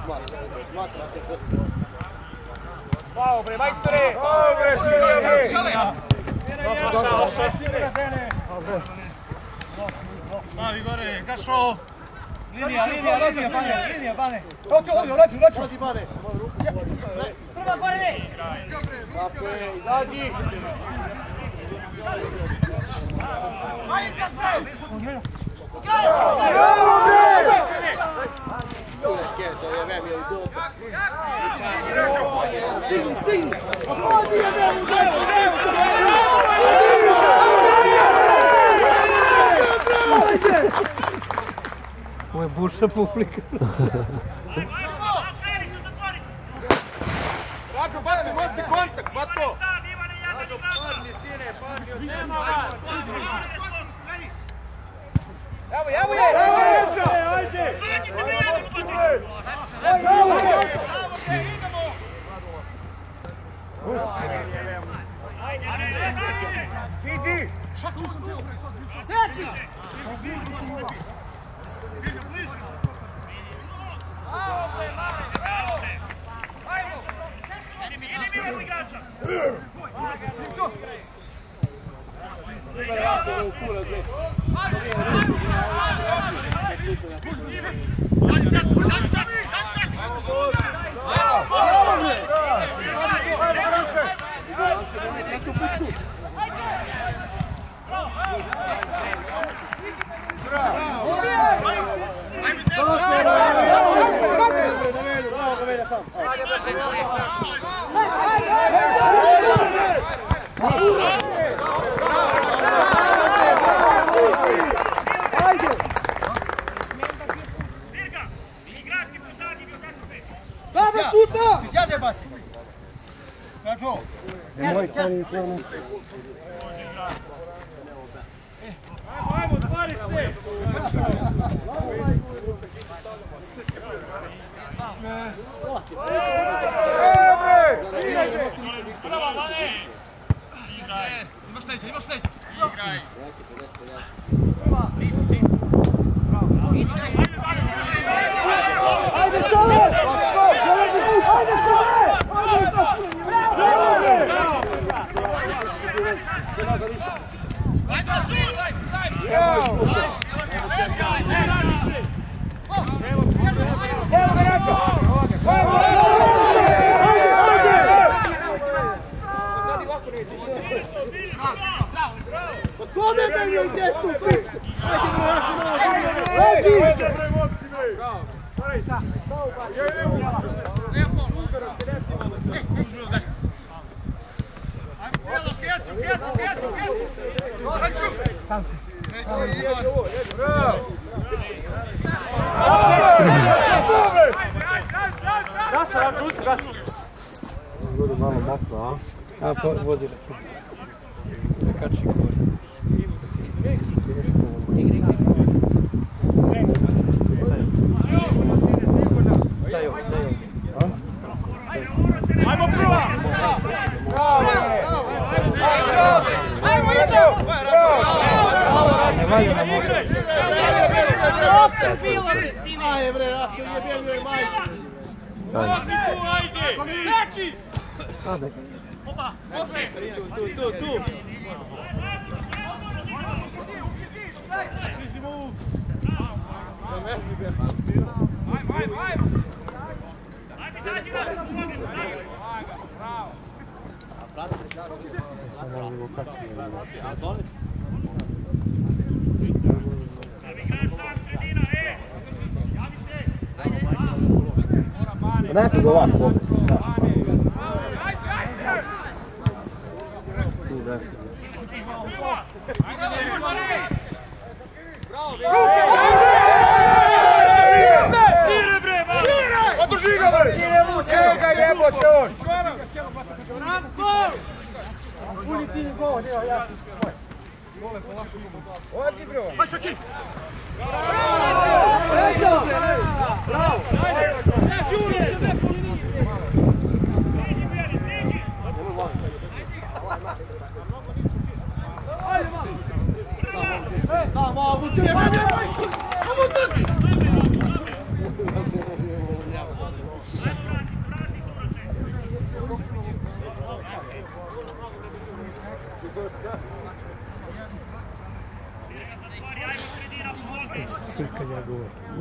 Smatrate se. Bravo bre, majstore! Bravo bre, Sirija bre! Stavi gore, Gašo! Linija, pane! Ovdje, raču! Odi Bane! Prva gore! Kape, izađi! Bravo bre! Keđa je memi u dobu. Stigni! Odi je memi u dobu! Ovo je buša publika. Rađo, Bane, ne možete kontakt, pa to! Evo je! Evo Erša! Ajde! Bravo! Idi! Seći! Nemoj stani tamo. Ajmo, odvari se! Bravo, Bane! Igraj! Imaš leđa! Igraj! Ajde Sole! Ajde Sole! Kome me mi ide tu priču? Bude malo mokro, a? A, vodi račun. Da kači gore. Daj ovo. Ajmo prva! Ajmo idemo! Ne valja na mogu. Aj bre, Račun je bio je majstor. Seći! A da ga jebe. Opa! Tu! Ajmo! Sam ovdje go kači. Nekog ovako ovdje. Tu nekog. Održi ga bre! Čega jebote on? Puni ti mi gol, evo ja ti se moj. Odi bro! Aj Šaki! Bravo!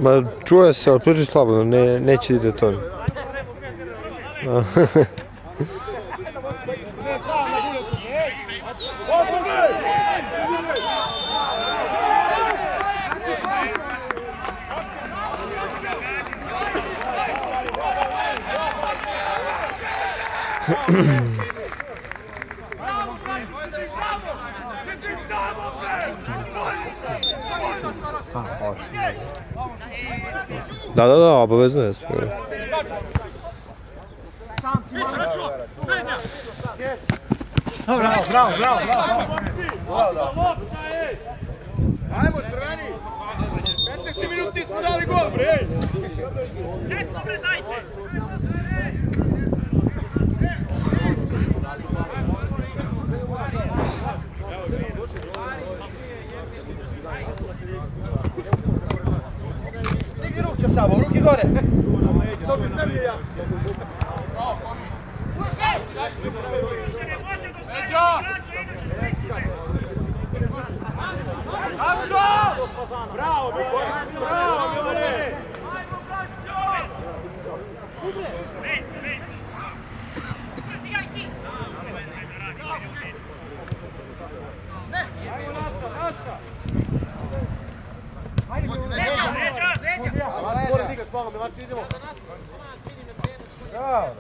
Ma čuje se, ali pričaj slabo, neće ide to. Da, obavezno je sve. Bravo. Ajmo, crveni! 15 minuti smo dali gol, bre! Digni ruke, Savo, ruke gore! To bi sve mi je jasno. Bravo, Milane! Skoro digaš malo, Milanči, idemo. Bravo!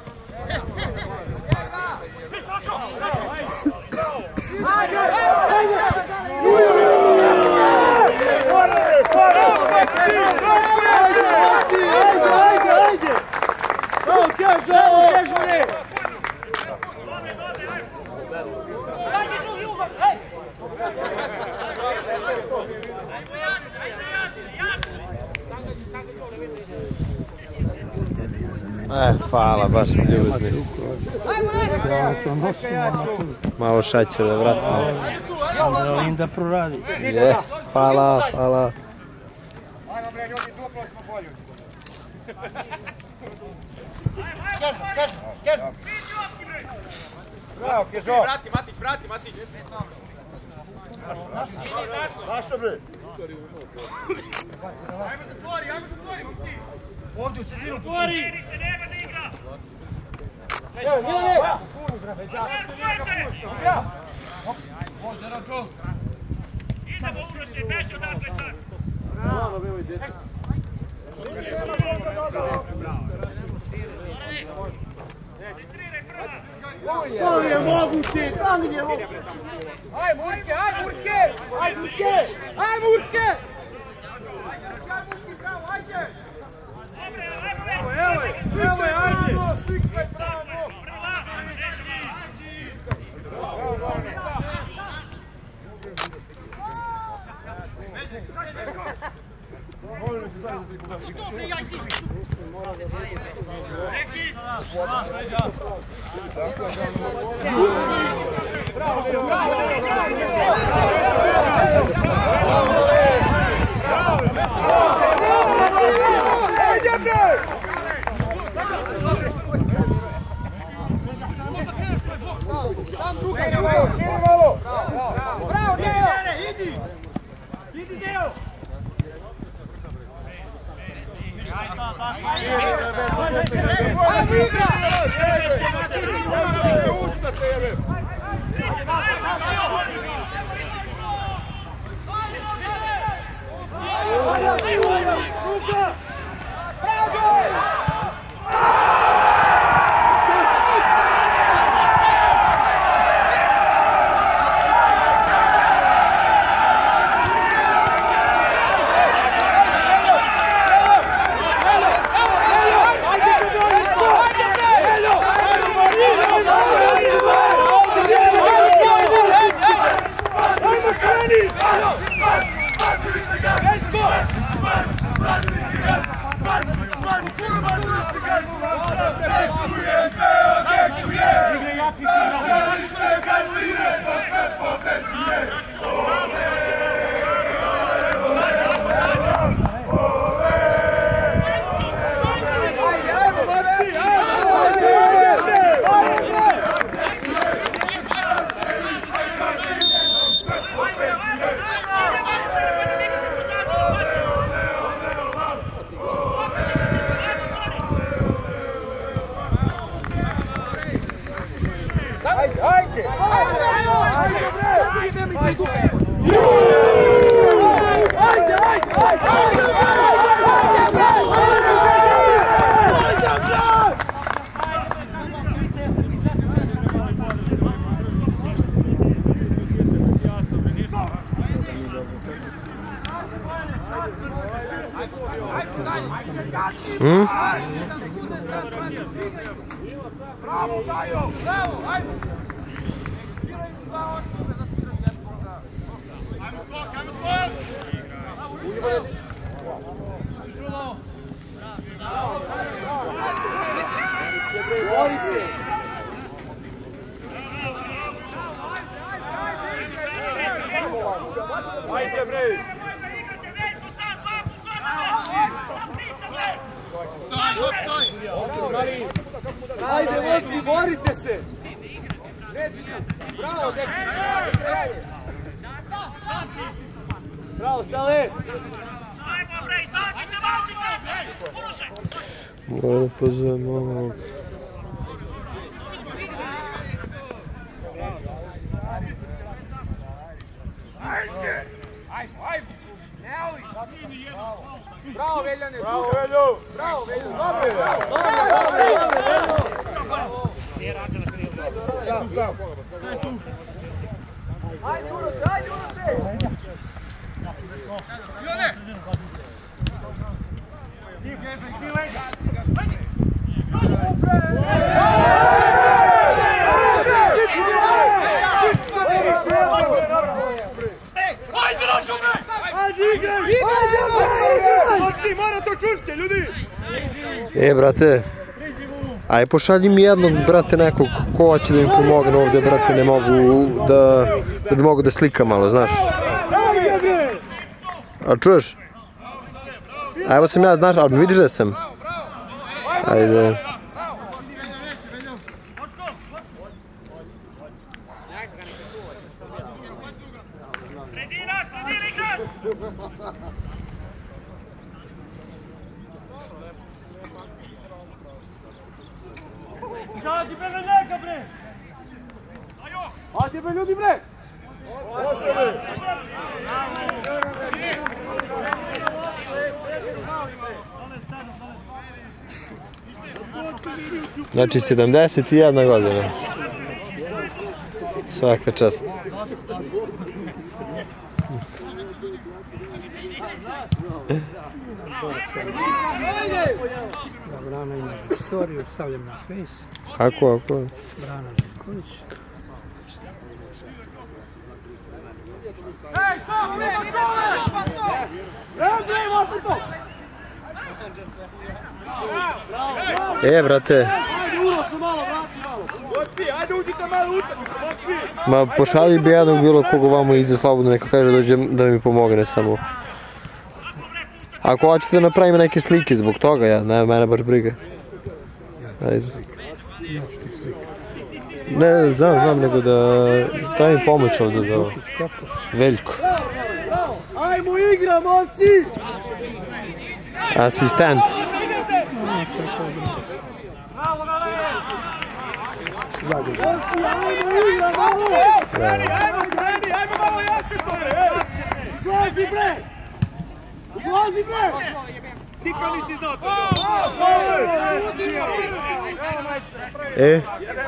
Hvala, baš mi ljubazni. Malo šaće da vratimo. Linda proradi. Hvala. Ajmo bre, ljudi, duplo smo bolji. Kežo. Bravo, Kežo. Vrati, Matić. Našto bre? Ajmo zatvori, momci. Ovdje u sredinu otvori! Evo, Milane! Idemo Uroše, beću odakle sad! Bravo, bilo i dete. To je moguće, tam je moguće! Aj, Murke! Evo je, ajde! Slikaj pravo! Bravo, Deo! Idi, Deo! Ajmo igra! Let's go! Bravo, Gajo! Bravo, ajde! Bori se! Ajde bre! Ajde, moci, borite se! Bravo, deki! Bravo, Sale! Moram da pozovem ovog. Bravo, Veljane! Bravo, Veljo! Bravo, Veljane! Ajde, Uroše! Ajde, Uroše! E, brate, aj pošalji mi jednog, brate, nekog ko hoće da mi pomogne ovdje, brate, ne mogu da bi mogu da slikam malo, znaš. A čuješ? A evo sam ja, znaš, ali vidiš da sam? Ajde. Ajde, bre, ljudi, bre! Znači 71 godina. Svaka čast. Brana ima istoriju, stavljam na face. Ako? Brana Željković. Ej, samo, bre, to! E, brate. Ajde, Urošu, malo, vrati malo! Moci, ajde uđite malo utakmicu, moci! Ma pošalji bi jednog bilo koga vamo iza slobodno, neka kaže dođe da mi pomogne samo. Ako hoćete da napravim neke slike zbog toga, ja, ne, mene baš briga. Ajde. Ne, znam, nego da trebam pomoć ovdje da... Veljko. Ajmo igra, momci! Asistent. Momci, ajmo igra, malo! Ajmo malo jače to bre! Izlazi, bre! Izlazi, bre! Ti kao nisi znao to! E?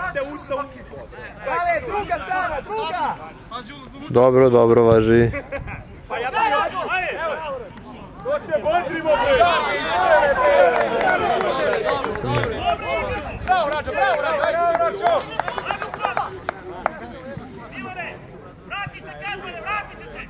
Dale, druga strana, druga! Dobro, važi. Pa ja to te bodrimo bre! Bravo, Račo! Vratite se, Kazmane, vratite se!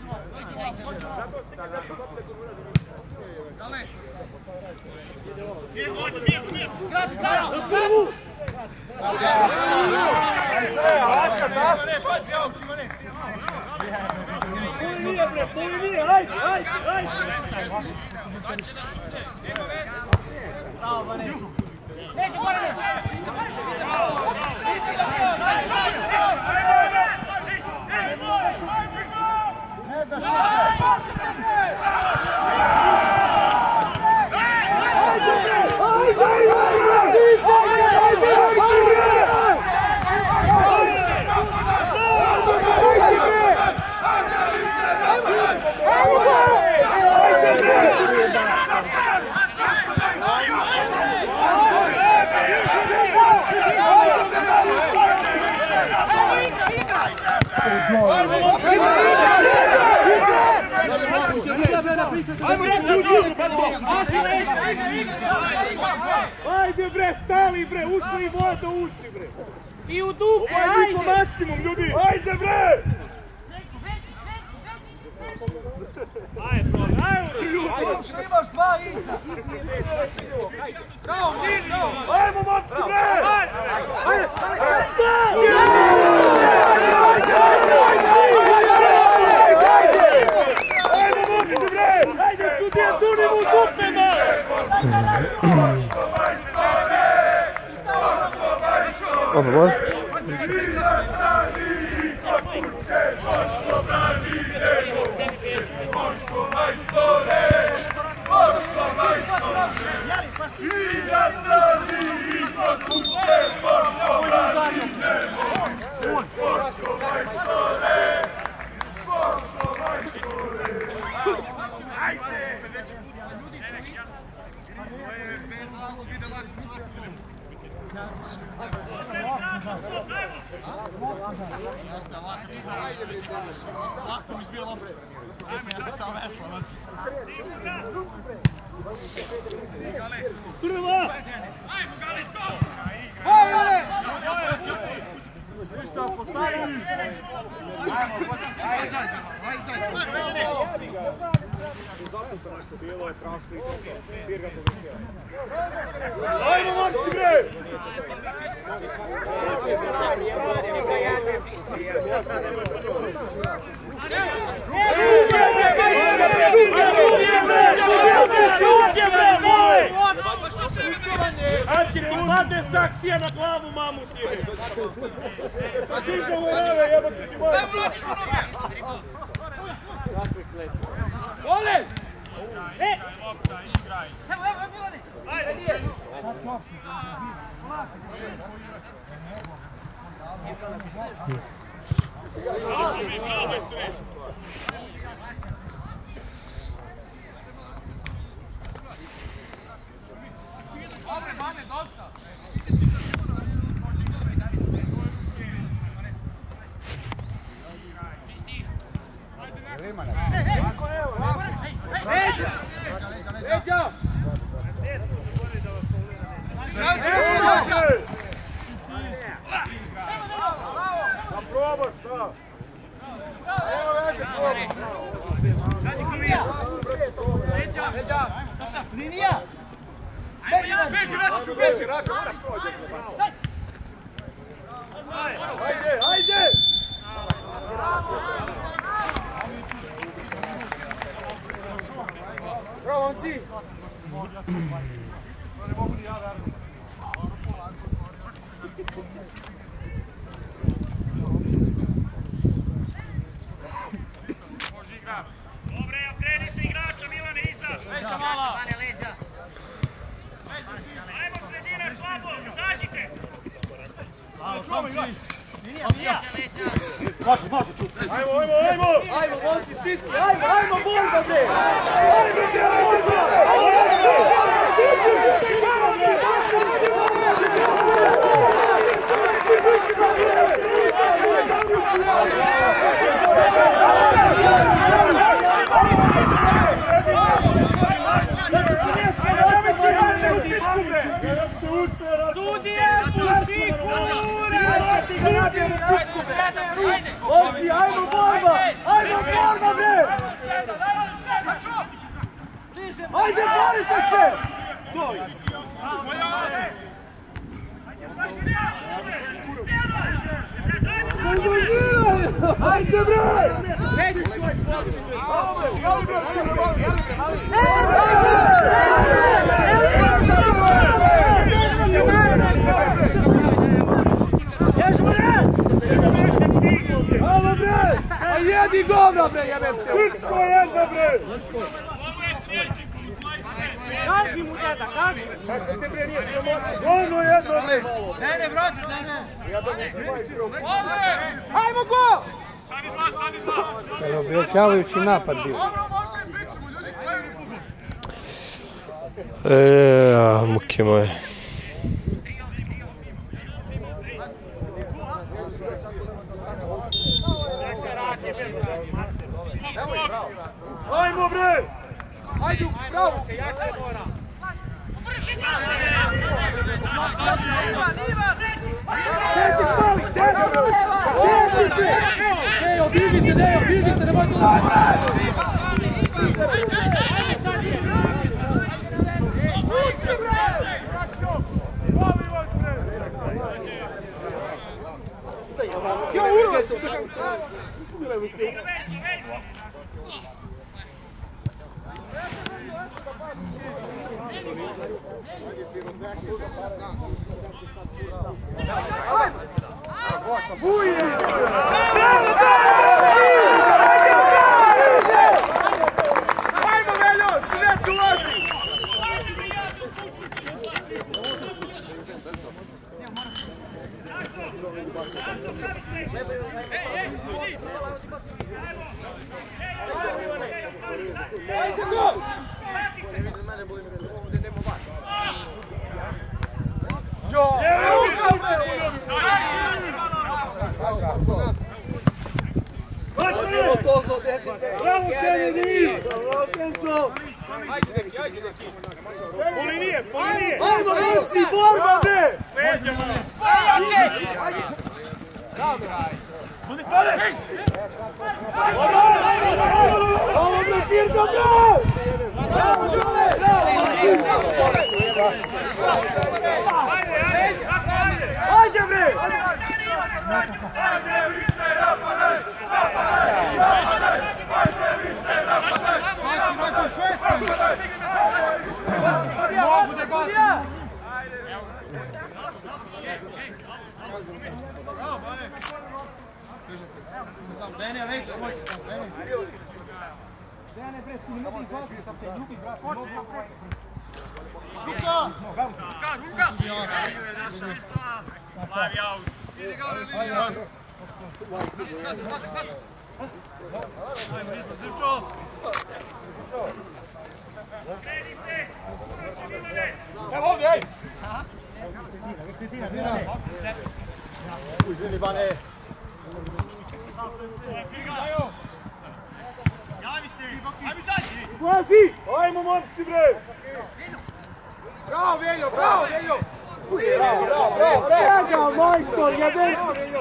Ajde bre, stali bre, ušli vodo, ušli bre. I u dupe, ajde! Po maksimum, ljudi! Ajde bre! Ajde, bro, Ajde, imaš dva iza. Bravo, bravo. Ajmo, momci bre! ajde! Ajde, sudija, tunim u dupe, Opa, može? Prva! Ajmo, momci bre! Kad će ti padne saksija na glavu, mamuti? Žiža u rave, jebate ti moje! Vole! Dobre, okreni se igrača, Milane, iza! Ajmo sredina, slabo, izađite! Ajmo, momci, stisni! Ajmo, borba bre! Ajmo, Sudije, puši kure! momci, ajmo borba! Ajmo borba bre! Ajde, borite se! Ajde bre! A jedi govna bre, jebem te! Srpsko jedno bre! Kaži mu deda, kaži! Čekajte bre, nije sramotno! Ono jedno bre! Ne, vrati, ne! Ajmo go! Objašnjavajući napad bio. Muke moje. Ajmo bre! Ajde, bravo! Dejo, diži se, nemoj to da uči, bre! Molim vas, bre! Ja, Uroš! Ajmo, Veljo, svijet ulazi! Ajde, gol! Bravo, Kennedy! Bravo, Kenzo! Ajde, deki, ajde, deki! Polinije! Ajmo, Vinci, borba, bre! Bravo, bre, Tirka, bravo! Bravo, Đole! Ajde, bre! Evo ovdje, ej! Uzeli, Bane! Ulazi! Ajmo, momci, bre! Bravo, Veljo, bravo, Veljo! Bravo, Njega, majstor, jedan!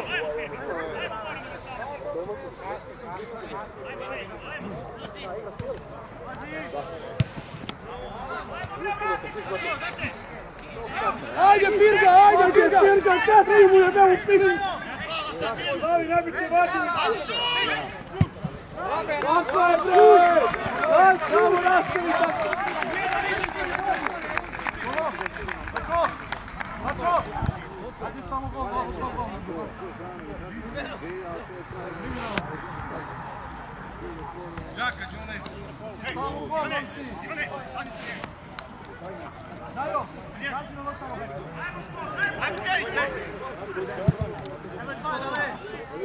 Ajde, Pirga, ajde, Pirga, kakvi mu je bevu Pirga! Ali, ne bi te vatili! Tako je, bre! Samo nastavi tako! Mačo! Ajde samo gol, gol! Jaka, Đone! Samo gol, momci! Dajo! Ajde na vrtavo! Ajde, gaj se! Ajde, dva, dale!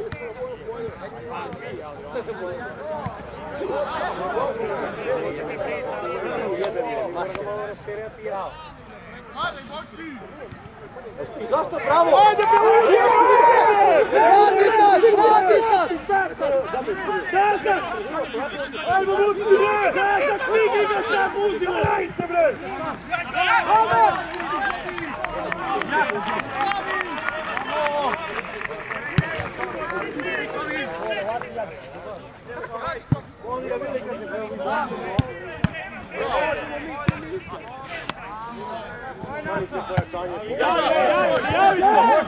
I zašto bravo? Ajde, vrati sad! Desak! Ajmo, muti, bre! Desak, vidi ga sad, muti, radite, bre! Ove! Javi se!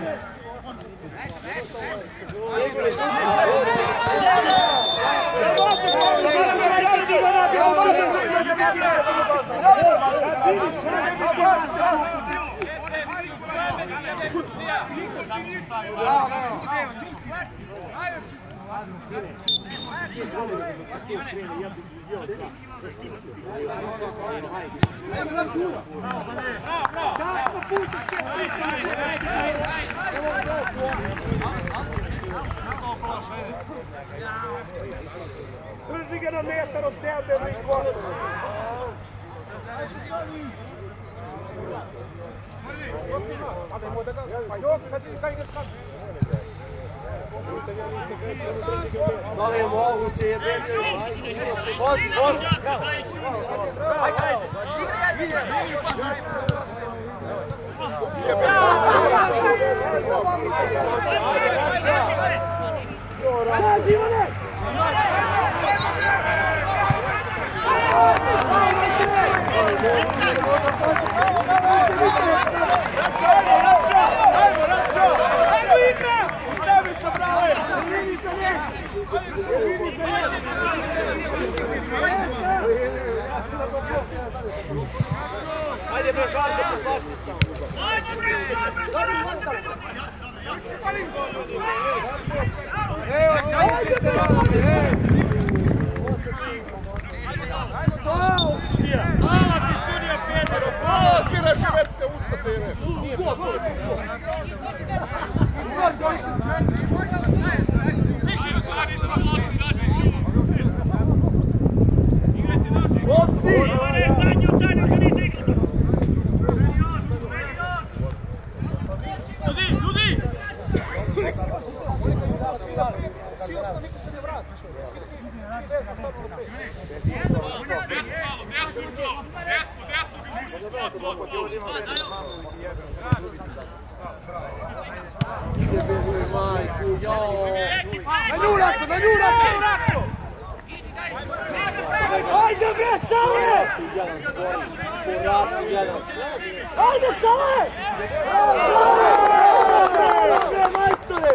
Drži ga na metar od tebe, Riko! Da li je moguće, jebeni? Vozi, vozi! Rađi, Ivane! Ajde bre, Žarko, poslači se tamo. Ajde bre, Mala ti studija Pedro! A, sviraj šivetite, uskate ire! Ajde bre, Sale! Ajde, Sale! Bravo bre, majstore!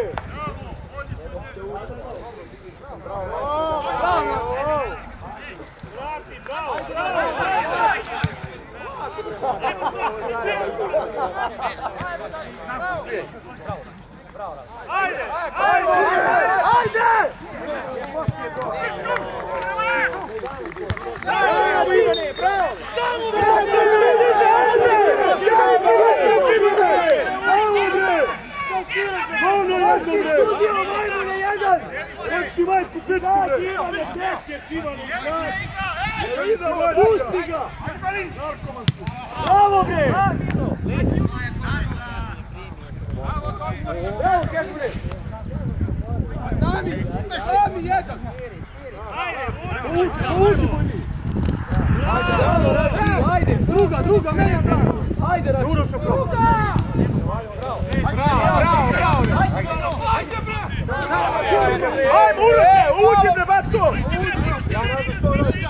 Ajde! Bravo, Ivane, bravo! Studio Majmune 1! Nek ti majku pičku bre! Pusti ga! Bravo bre! Bravo Kešmire! Sami jedan! Uđi po njih! Ajde, druga, meni stranu! Ajde, Rači! Druga! Bravo! Ajde bre! Ajde, uđi bre, bato! Ja ne znam što radi.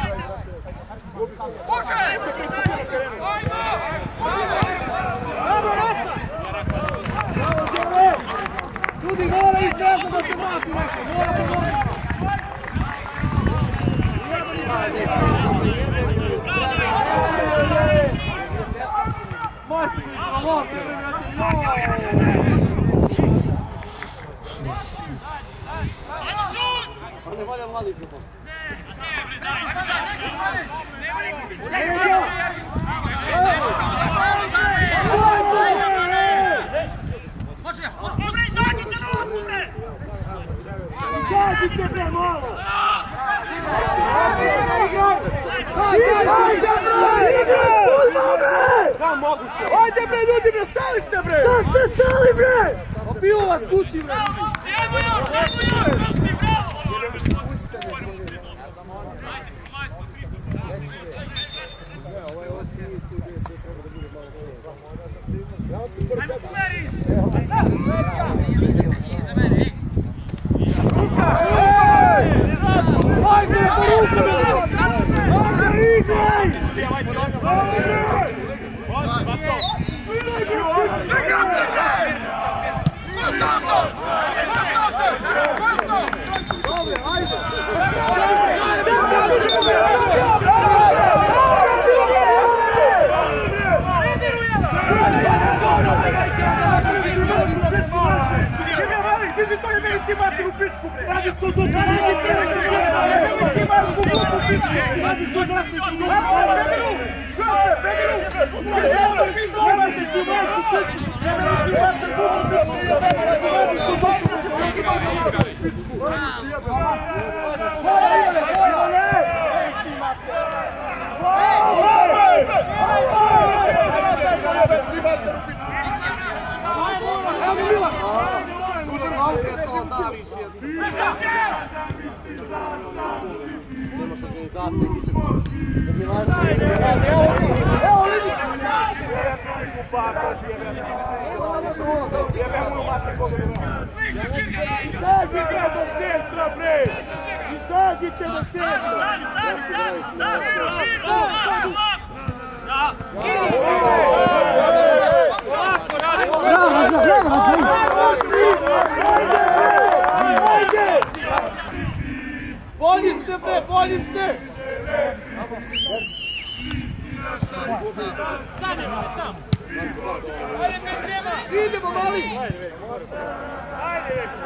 Bravo, Rasa! Bravo, Žele! Ljudi, mora ih vezno da se vrati neko, mora pomoći! Možete mi se valote, pa ne valja mladicu po. Izađite bre malo! Ajde bre ljudi bre, stali ste bre! Da ste stali bre! Opio vas kući bre! Ajde poruka bre! Ajde igraj! Ti to je meni ti mati u pičku! Radi to do Milan! Kupaka, jebemo mate koga. Izađite do centra, bre! Izađite do centra! Bolji ste, bre, bolji ste! Sam! Ajde, Benzema! Idemo, mali! Ajde!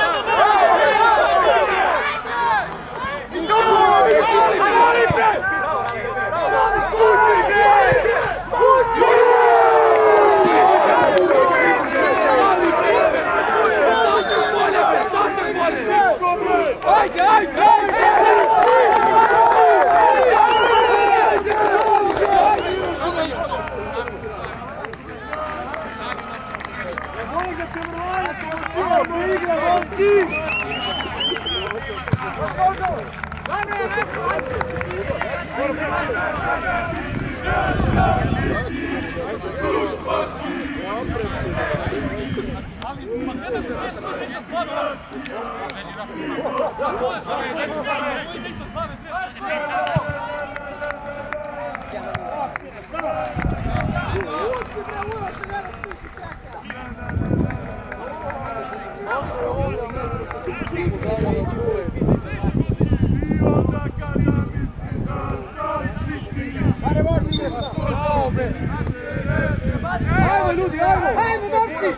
Ajmo ljudi, ajmo! Ajmo momci!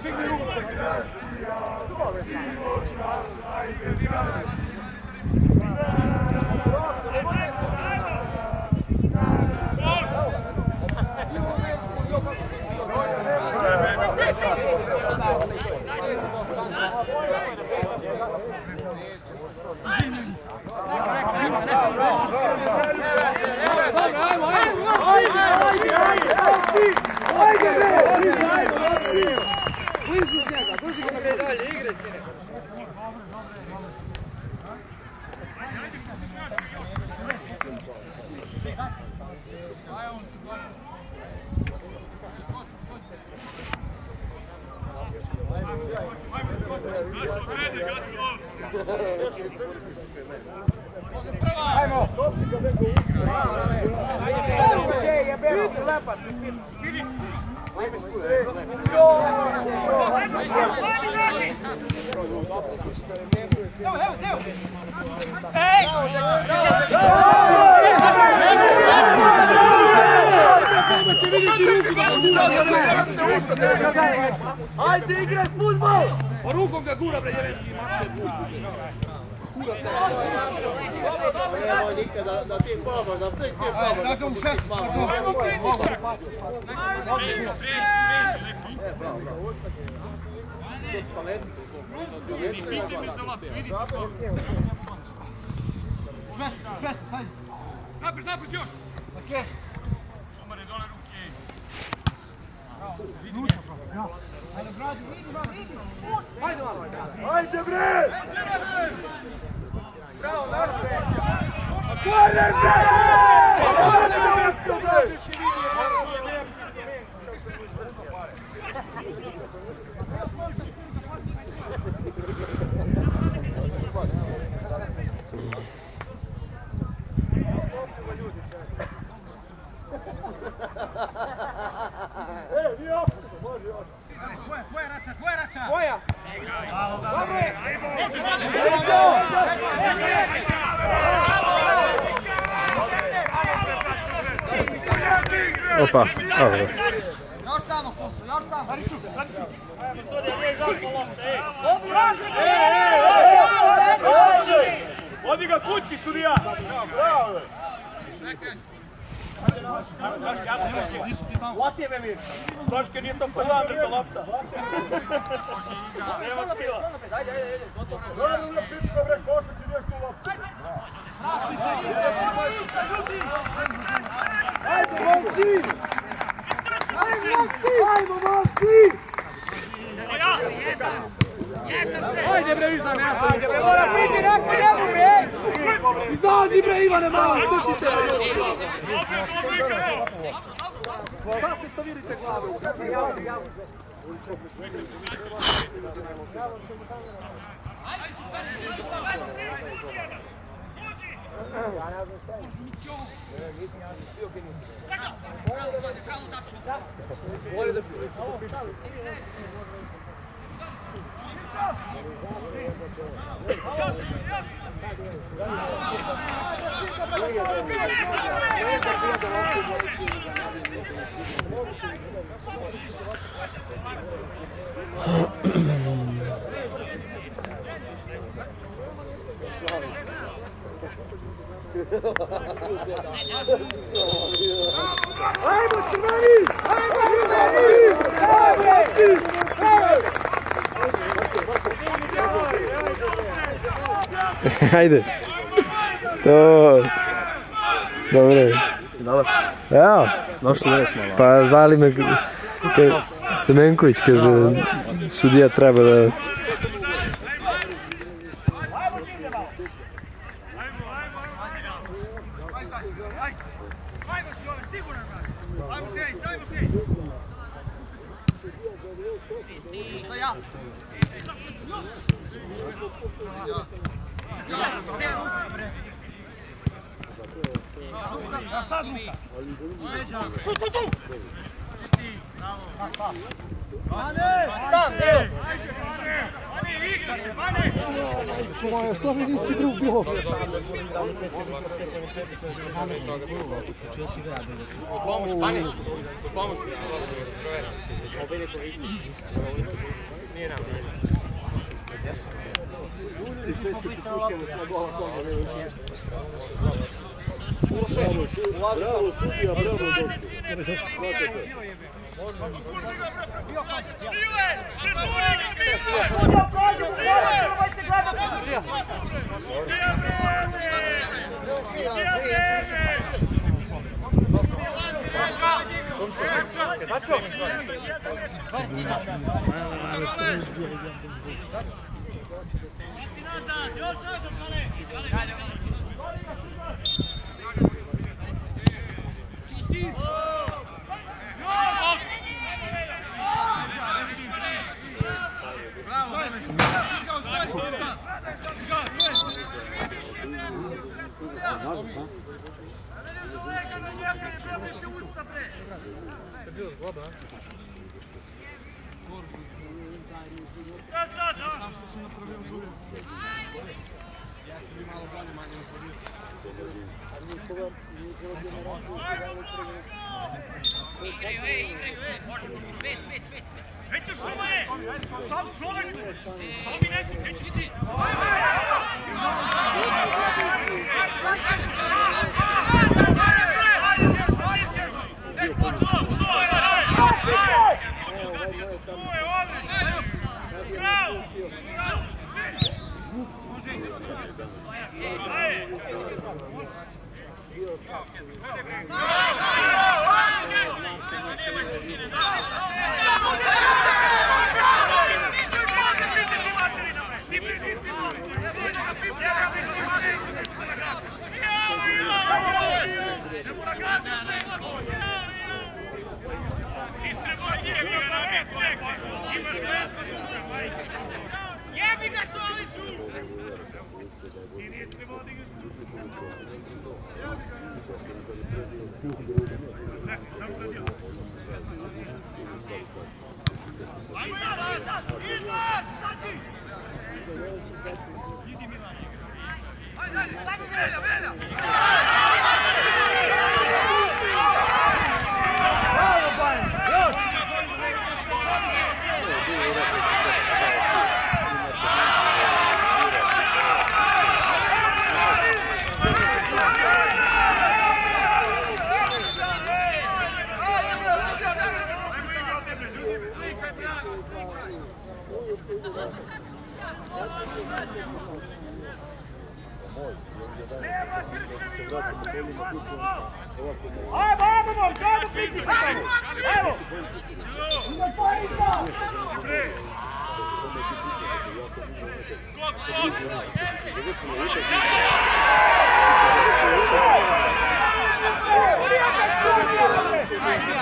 Ajde igraj fudbal! Pa rukom ga gura, bre, jevenski. Nemoj nikada da ti probaš, da ti probaš. Dađe u šest, šest, sajde. Naprijed još! Šumare, dole ruke! Ajde bre! Bravo, naše! Korner bre! Korner bre! Nije opusno, može još. Tvoja rača! Koja? Dobro je! Opa, dobro. Još tamo, još tamo! Odi ga kući, sudija! Bravo! Lati je Vemir! Daške, nije to parametra lopta. Nema skila. Dobro na pičko, bre, košta ti nešto u loptu. Ajde, momci! Ajmo, momci! Ajde bre, viš da ne nastavi! Mora biti nakon njemu, bre! Izađi bre, Ivane, malo, trčite! Sad se savirite glave. Ja ne znam šta je. Bolje da se ne skupičili. Ajmo crveni! Ajmo crveni! Ajde. To. Dobre. Dobar. Evo. Došli da reći malo. Pa zvali me Stemenković, kaže sudija treba da... Moja, što mi nisi drug bio? Bravo, sudija, bravo, doktor. Veća šuma je! Sam čovjek! Sobi neku, gdje će ti? Jebi ga Soliću! Ajmo izlaz! Izlaz! Idi Milan! Ajde, ajde, samo Velja, Velja! Bravo, Bajan! Još! Ajmo, ajmo, mom, ajmo, pritisni tamo! Evo! Skok, skok!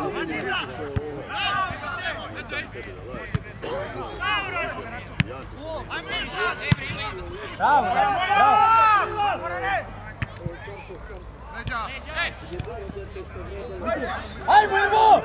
Bravo, ajmo, Ivo!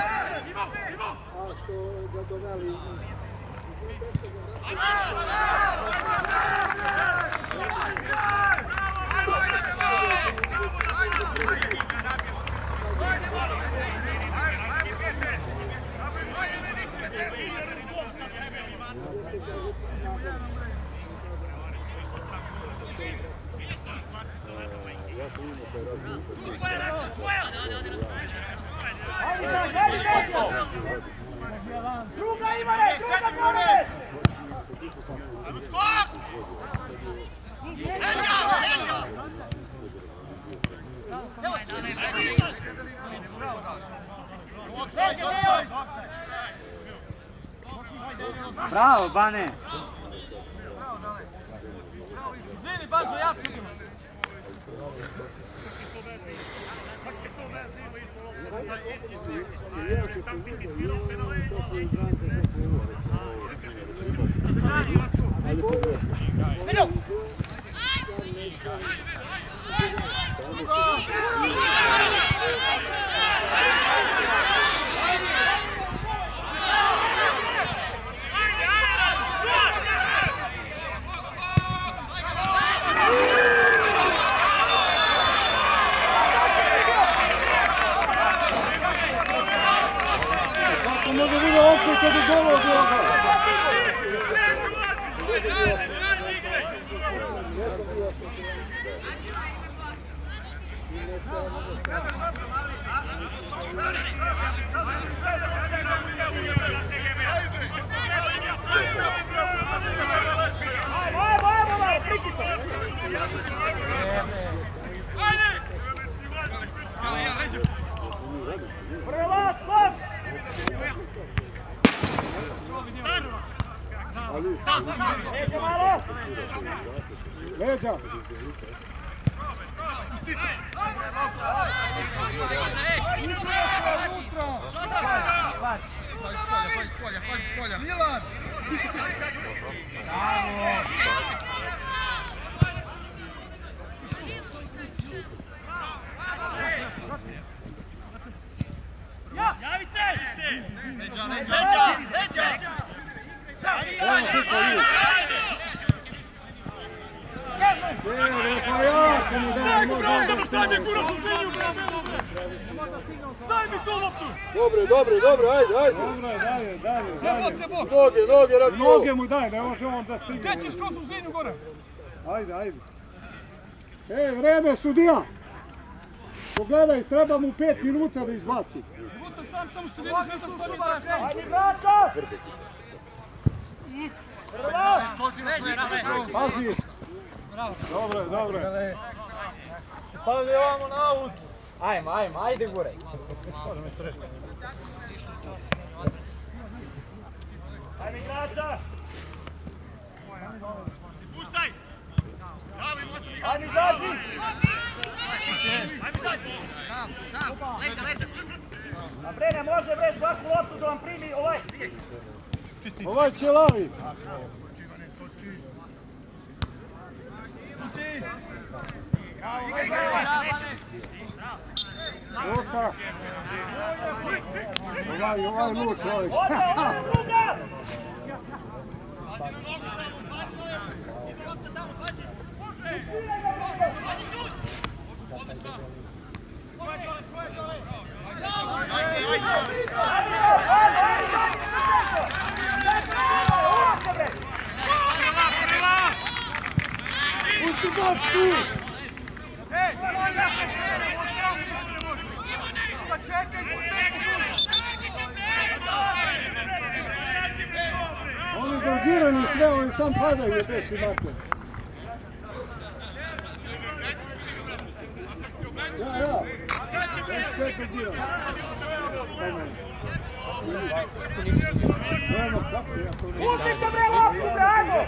Druga Ivane, druga Ivane! Bravo, Bane! Vidi, baš do jako. Može vidio opšte kad je golo od ovoga. Leđa! Pazi spolja! Milan! Javi se! Leđa! Daj mi tu loptu! Dobro, ajde! Noge, Ratko! Noge mu daj, ne može on da stigne. Gdje ćeš kroz uz liniju gore? Ajde. Vreme, sudija! Pogledaj, treba mu 5 minuta da izbaci. Života sam, samo se vidiš, ne znam što mi traje. Ajde, Vrato! Pazi! Dobro. Stavlja ovamo na aut. Ajde gore. Ajde, igrača! Puštaj! Ajde, izađi! Bre, ne može bre svaku loptu da vam primi ovaj. Ovaj će lavi! Luka! Ovaj luč, ovaj. Pusti loptu! Oni drogirani sve, oni sam padaju je beši mater. Ja. Sve drogirani. Pustite bre loptu, bre, ajmo!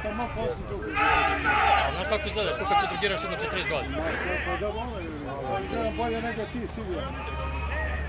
Znaš kako izgledaš, kako se drogiraš jedno 40 godina? Izgledam bolje nego ti, sigurno.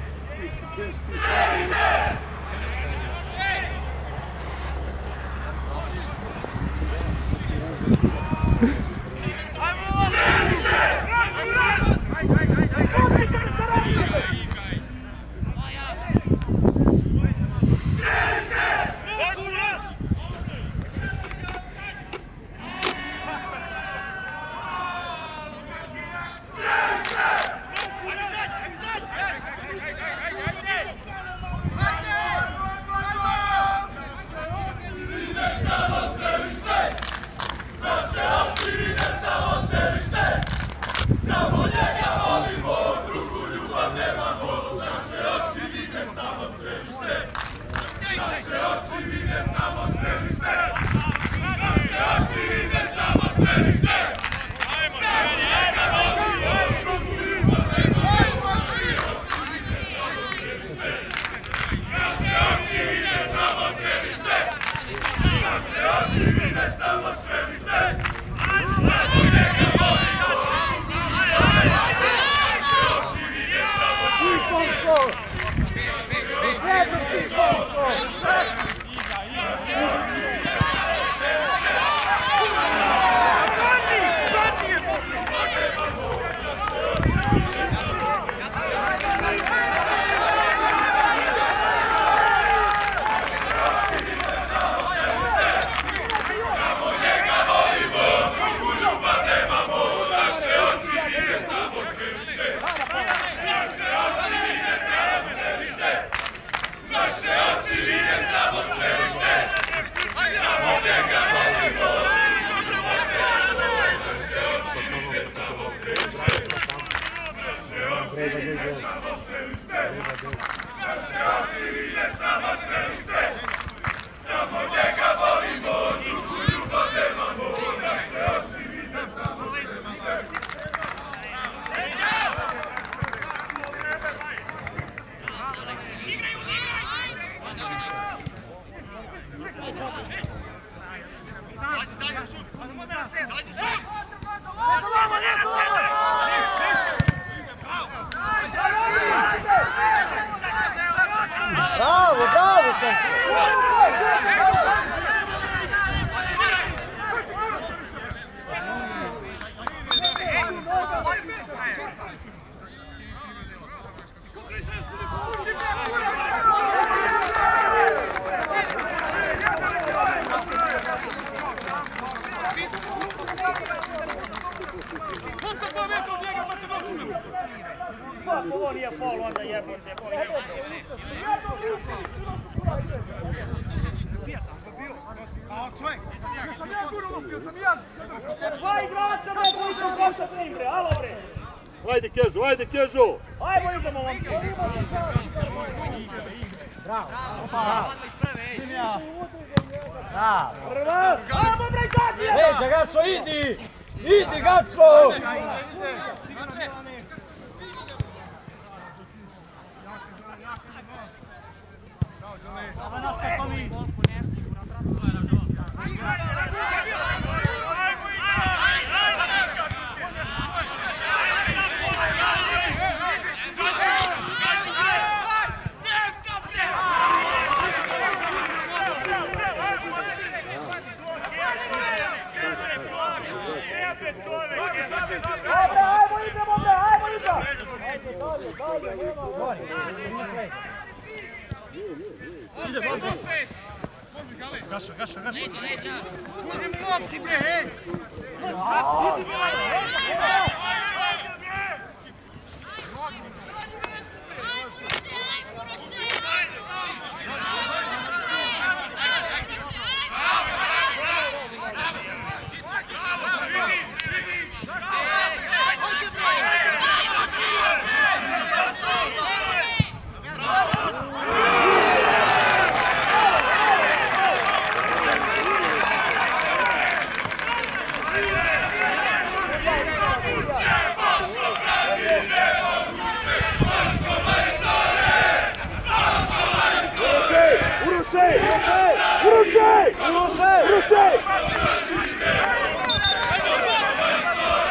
Ovo nije fol, onda jebate. A čovjek, sam ja gurno, sam ja. Dva igrača, bre, koji su konta tri, bre, alo, bre. Ajde, Kežo, ajde, Kežo! Ajmo, idemo, momci. Bravo, bravo. Bravo. Ajmo, bre, Gači! Neđe, Gačo, idi! Idi, Gačo! Ovo je naša komi. Gaša, gaša, gaša. Uzmi lopti, bre, hej!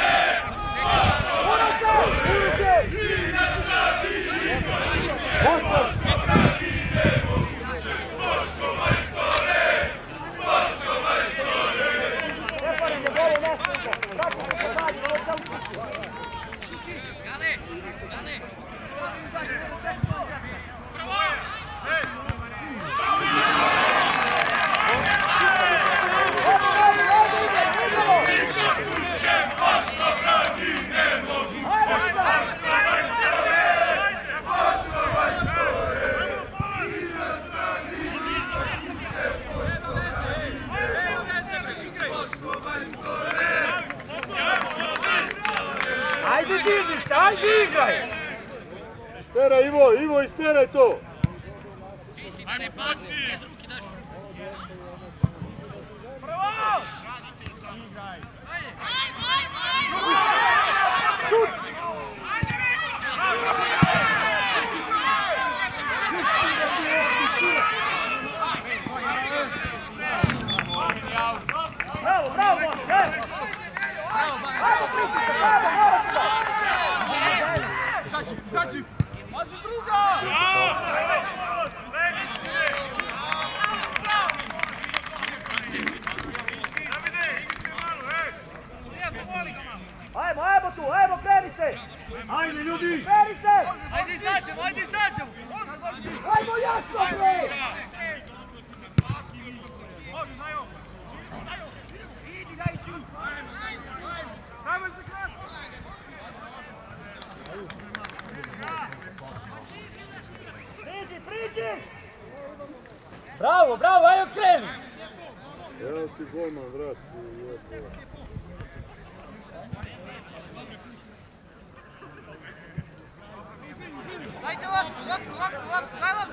Urušaj! Ajde diži se, ajde igraj! Isteraj Ivo, isteraj to! Ajde, pasi! Bravo, bravo! Zači! Mazi druga! Ajmo tu, ajmo, kreni se! Ajde ljudi! Kreni se! Ajde izađemo! Ajmo jačno, bre! Priđi! Bravo, ajmo kreni! Evo ti golman, vrat. Ajde ovako!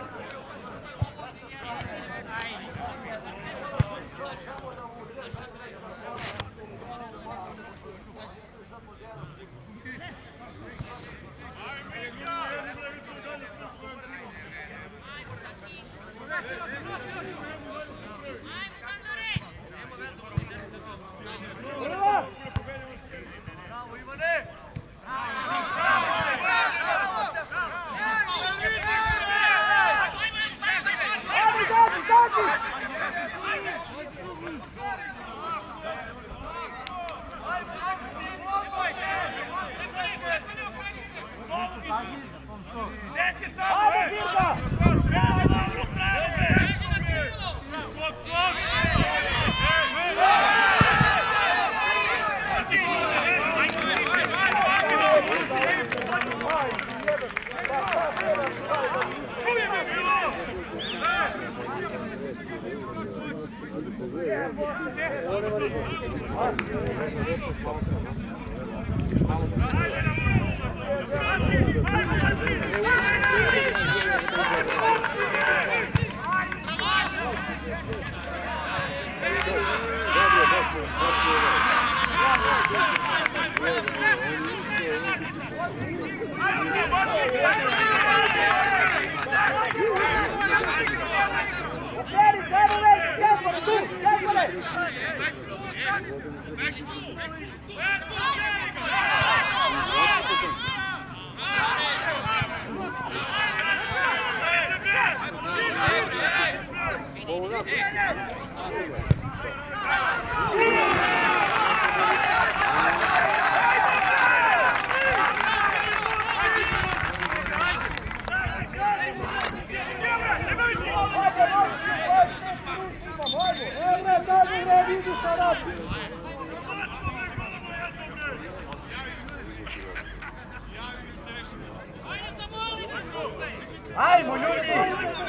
Ajmo, ljudi!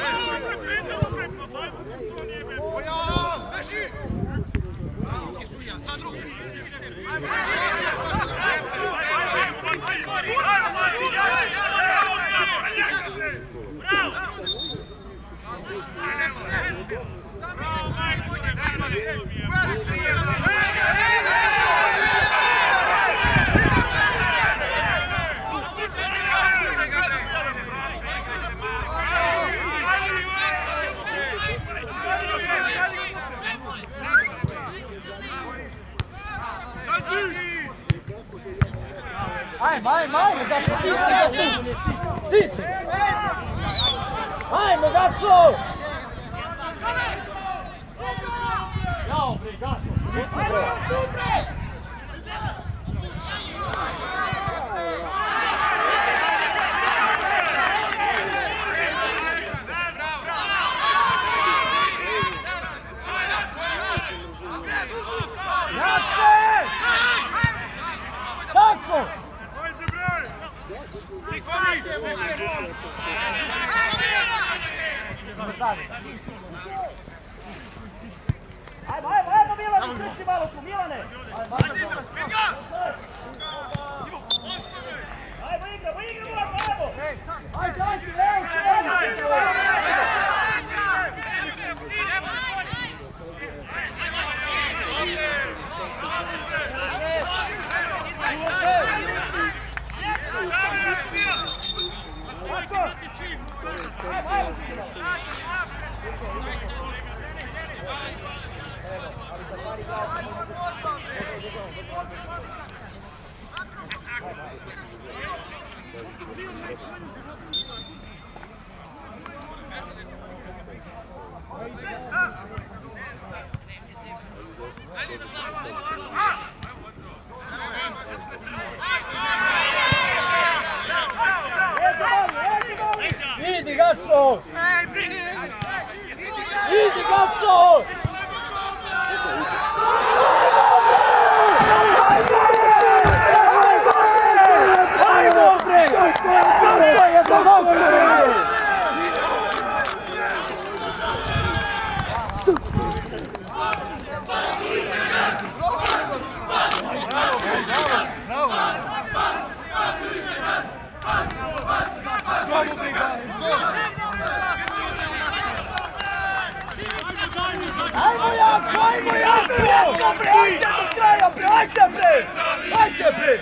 Ajmo, da se stisni ga tu! Stisni! Ajmo, Gačo! Jao, bre, Gašo! Čuti, bre! Tako! Ajmo, Milane, sresti malo tu, Milane! Ajmo, Gašo! Idi Gašo! Ajmo bre! Kako je to dobro? Ajmo jako! Ajde do kraja bre! Ajde bre! Ajde bre!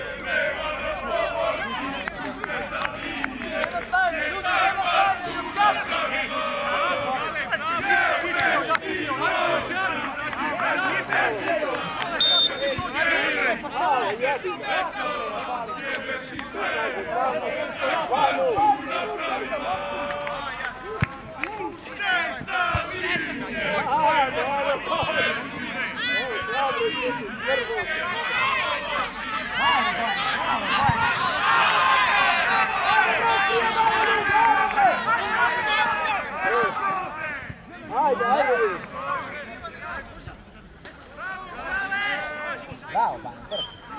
Bravo, bravo.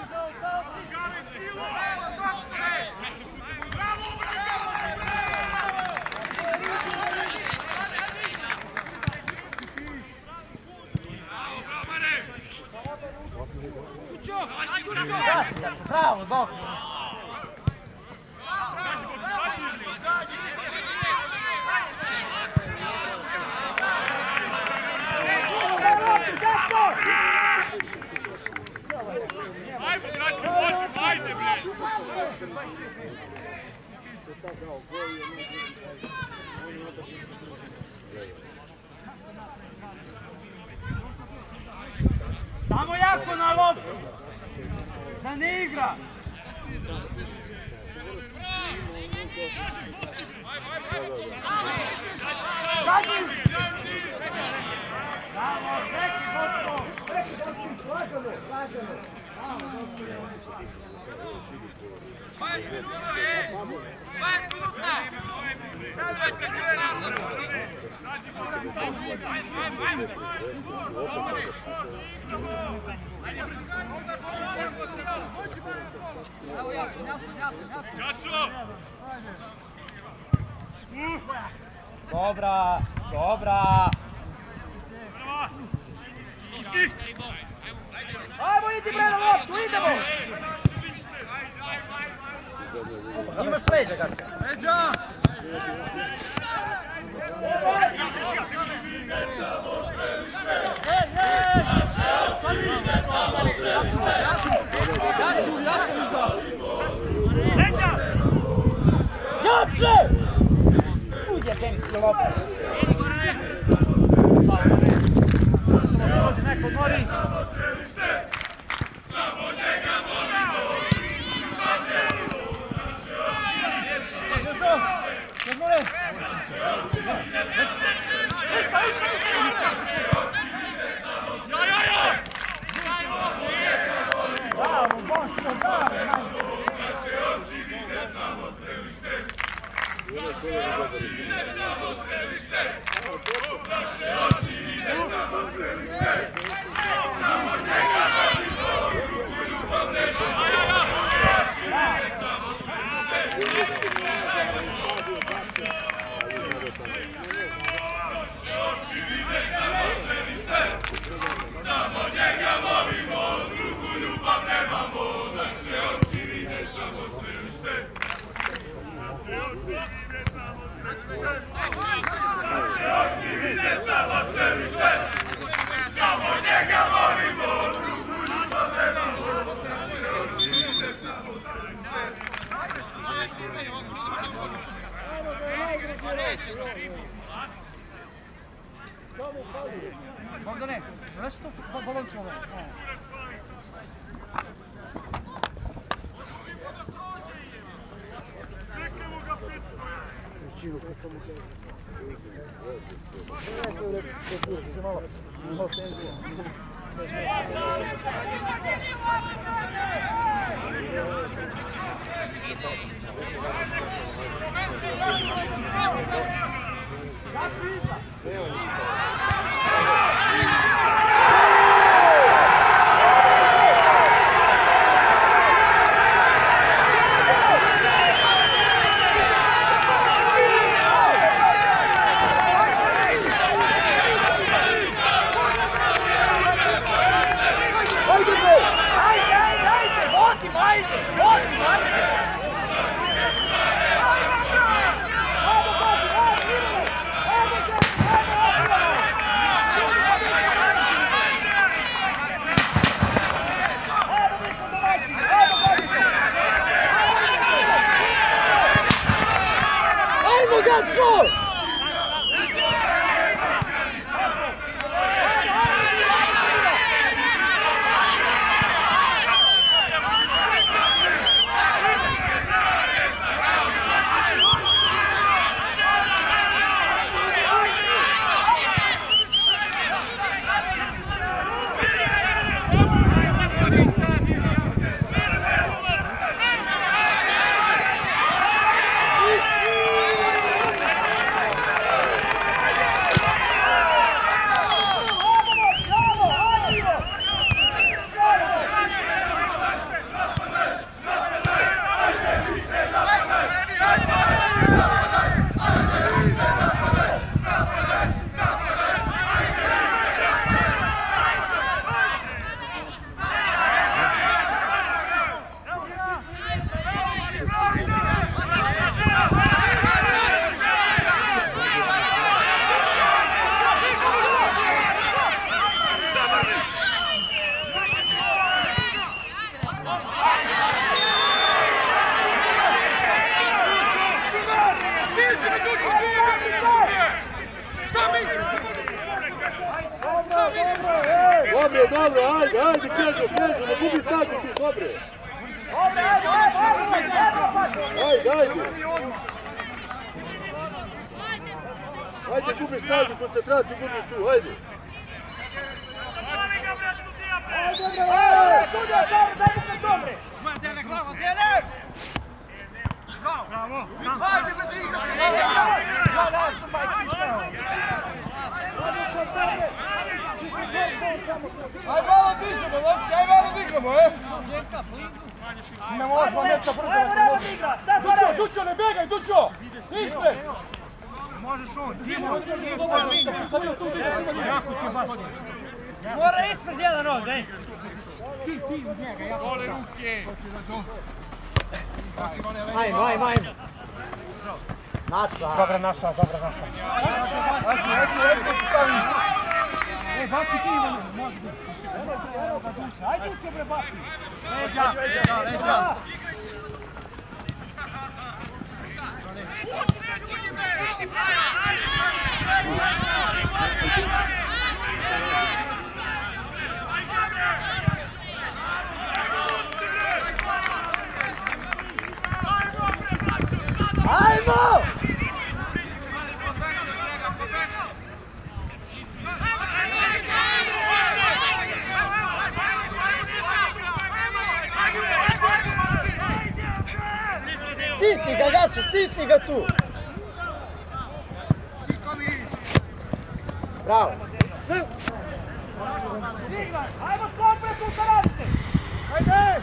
Bravo, dobro. Ajde, bre! Samo jako na loptu! Da ne igra! Zadnji! Bravo, neki gosto! Lagano! 20 minuta je! 20 minuta! Dobra, dobra! Ajmo, idi bre na loptu, idemo! Imaš leđa, Gaška. Leđa! Ja sam iza! Leđa! Jače! Ujebem ti loptu! Neko mori! Samo njega molimo! Bravo, Boško, bravo! Bogdane, nešto balončilo. Thank you. Dobro, ajde, bježu, ne gubi snagu ti, dobro. Ajde. Ajde, gubiš snagu, koncentraciju gubiš tu, ajde. Aj malo dižemo, lovci, aj malo digramo, Idemo ovo 2 metra brzo. Dućo, ne begaj, Dućo! Ispred! Možeš on, mora ispred jedan ovdje, Ti u njega, ja sam da. Ajmo. Naša. Dobra naša. Baci ti Ivane, može biti. Evo ga Duša, ajde Duša bre baci. Leđa. Ajmo! Stisni ga, Gaša, stisni ga tu! Bravo! Ajmo skopre tu sa radite! Ajde!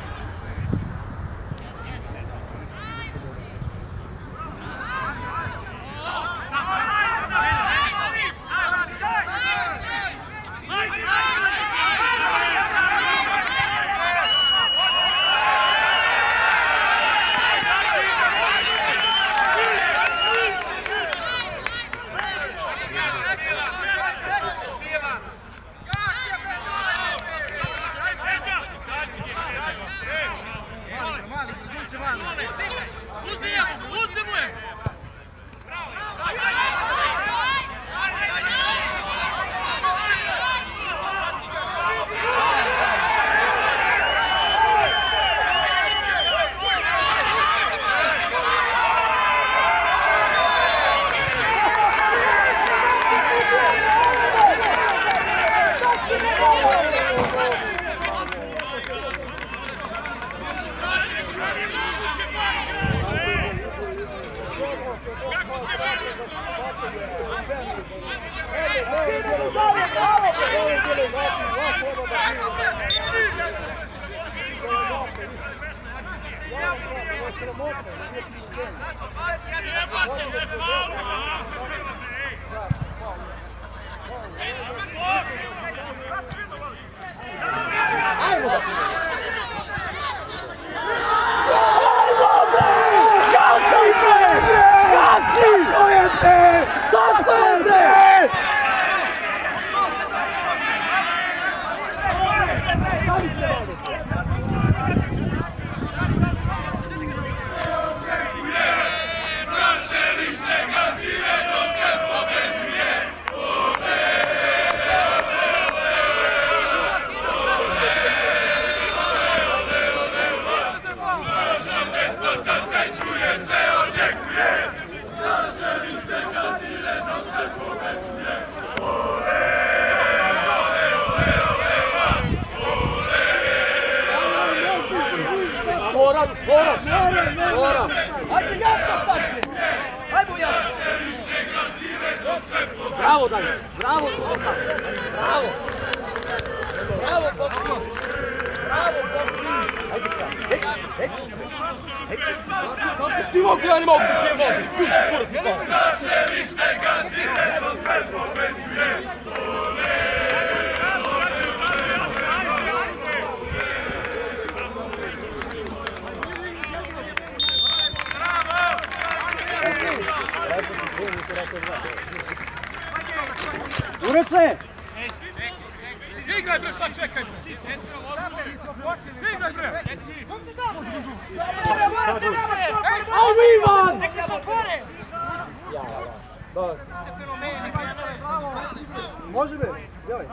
Mora! Ajde, jako sad! Ajmo, jako! Bravo, Daniel! Bravo, Toka! Bravo! Bravo, Bobki! Bravo, Bobki! Ajde, Heci! Heci! Heci! Kako si mogu, ja ne mogu da ti vodi! Piši, kurac, ne mogu! Ureče! Igraj bre, šta čekaj bre! Igraj bre! Ajmo Ivan! Neka se otvore! Može bre, joj!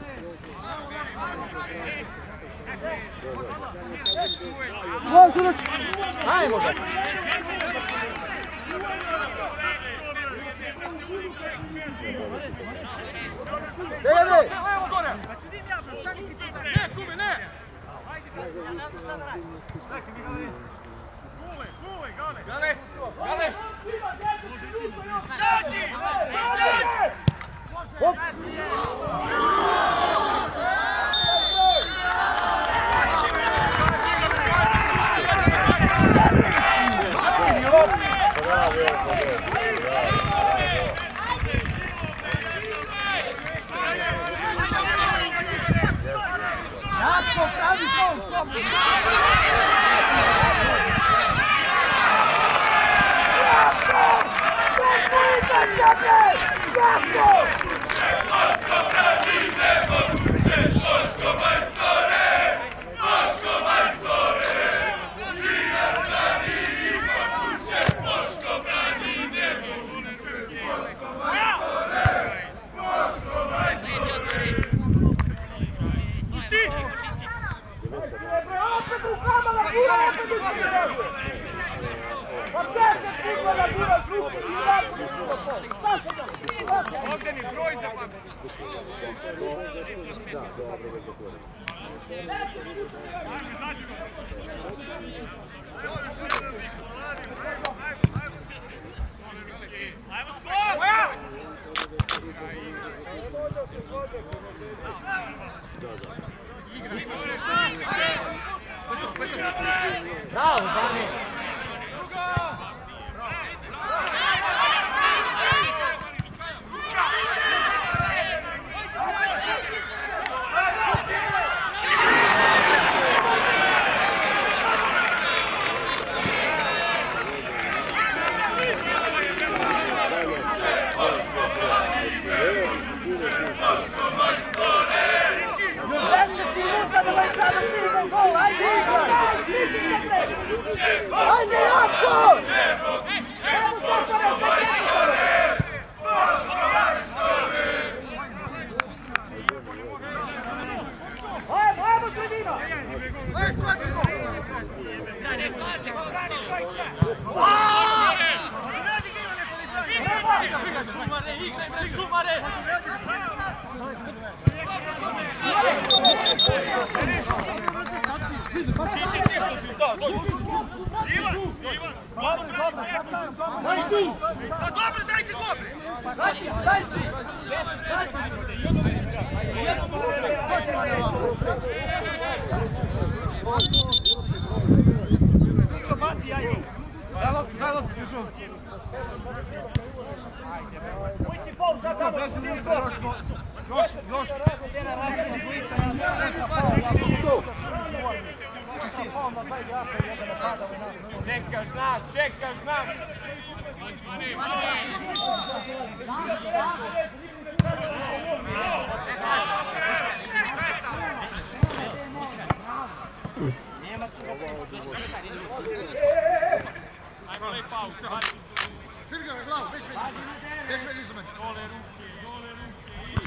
Ajmo ga! Dede! Evo gore! Ne, kume, ne! Kuve, Gale! Gale! Gale! Zađi! Zađi! Hop! Jako, pravi gol, slobodno! Opet rukama na gura, opet rukama! Pa gdje se čikla na gura s ruku i ovako ne čuva pol? Ovdje mi broj za pamet! Bravo, Bane! Ajde, jako! Ajmo, sredina! Šumare! Ivan! Dobro, dajte gobe! Dajte si! Čekaš znak, čekaš znak! Ajmo pauzu, hajde! Sirga na glavu, više iza mene! Dole ruke, dole ruke!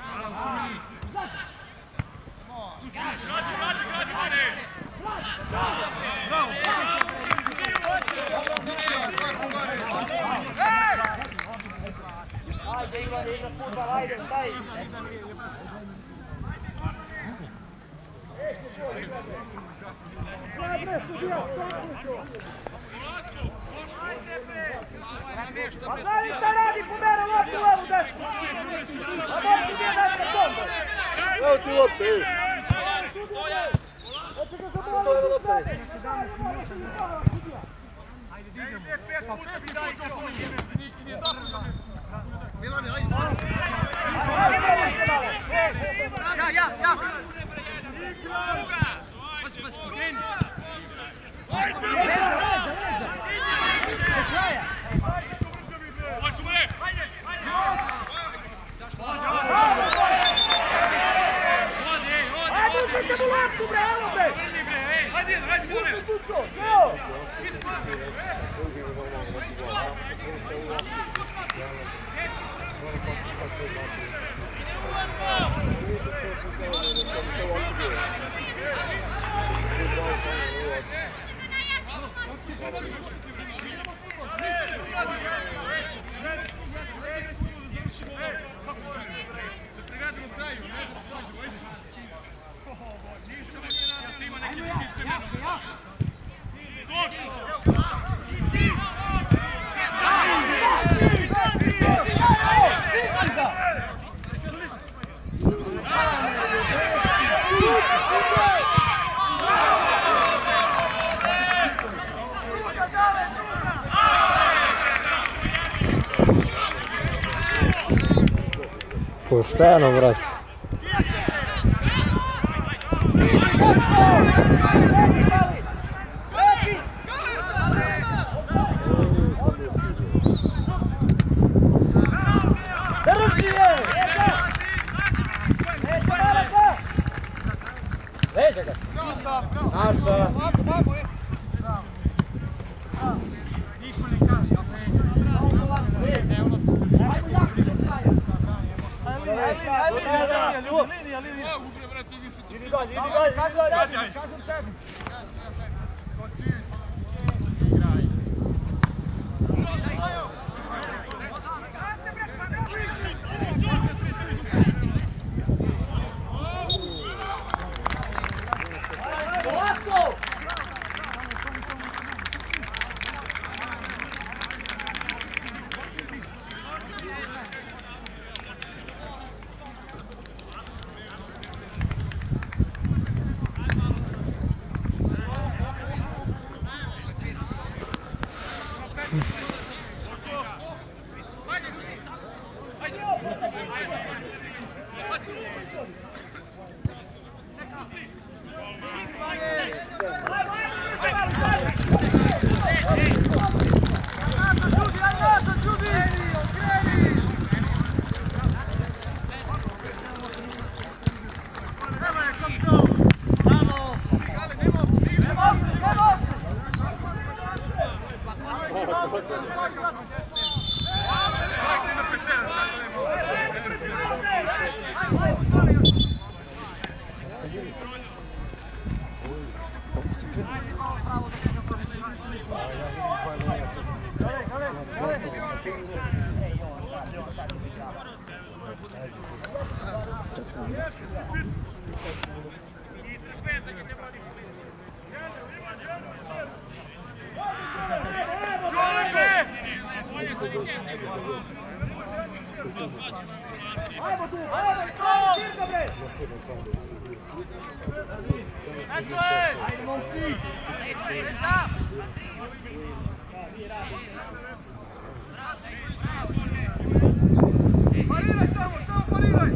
Gradi, Mane! Bravo! Ajde, Ivan, iza futbal, ajde, stavi! Pa znali šta radi, pomera loptu u levu desnu! A možete gdje dati na tom? Evo ti lopte! Hoće ga zaboraviti u strane! Ajde, 5 puta mi daj to! Milane, ajde! Ja! Pustite mu loptu, bre, evo bre! Pusti Duco, evo! Pošteno, brate. Veže ga! Naša! Ajmo tu, ajmo, Cirka bre! Eto je! Ajde momci! Pariraj samo pariraj!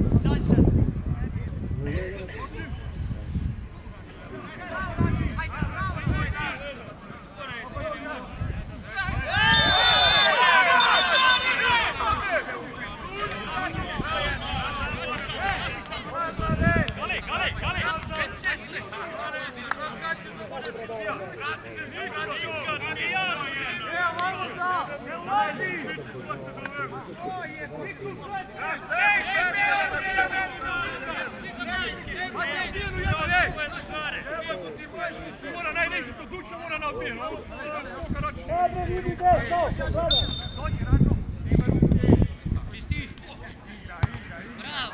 Mora najniži, to dučno mora na odbijenu. Ebre, vidi desno! Dođi, Rađo! Čisti! Bravo!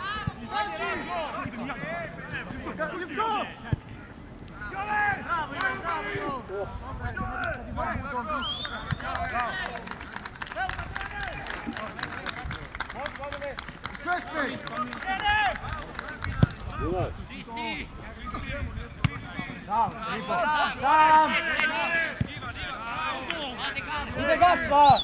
Bravo! Sam! Ide gaša!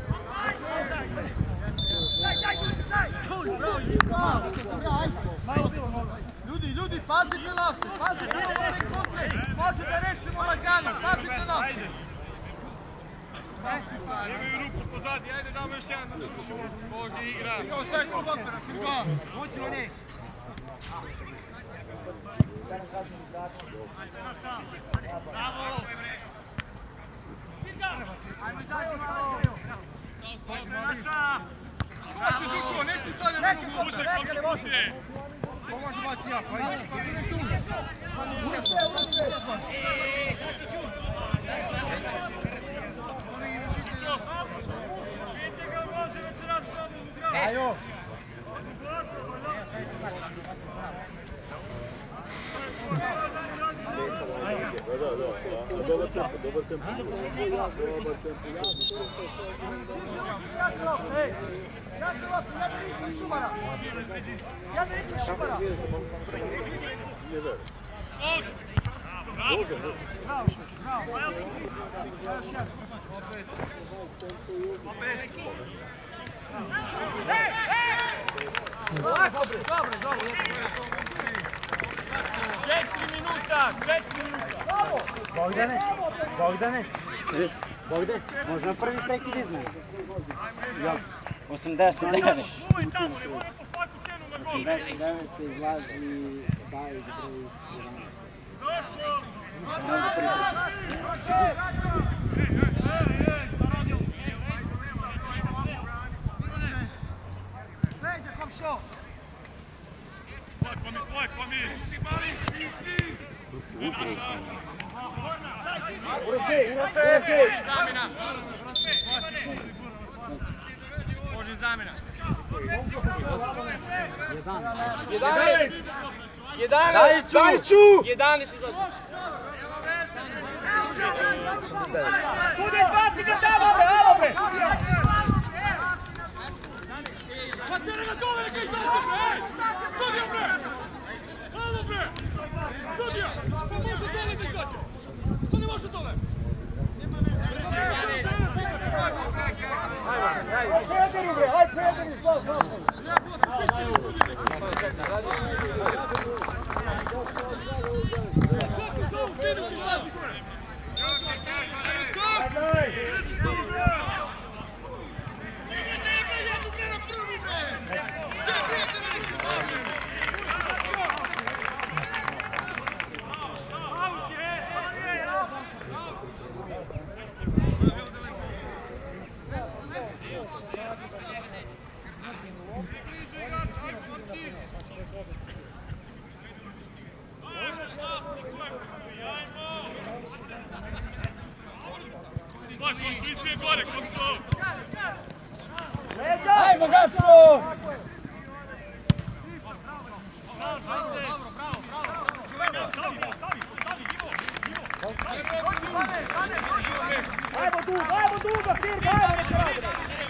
Ljudi, pazite na se, pazite na ovaj kontre! Može da rešimo lagano, pazite na se! Imaju ruku pozadi, ajde damo još jedan. Može igra. Moći ne. Bravo! Ajmo izaći malo! Znači, Dušo, nešto stavlja na nogu! Može, može! Pomoži baci ja, pa ide! Ajo! Dobar tempo. Bogdane, možda prvi prekid izmena. 89. 89 izlazi taj broj 11. Zamjena! Može zamjena! 11! Dajču! 11 izlazi! Kudi, baci ga tamo, bre, alo, bre! Pa tjera ga dole, neka izlazi, bre! Sudija, bre! Alo, bre! Sudija! Pa može dole da izlazi! Pa ne može dole! Aj, prederi, bre, aj, prederi, slao, slao! Ajmo, Gašo! Ajmo dugo, Firka, ajmo neki radi!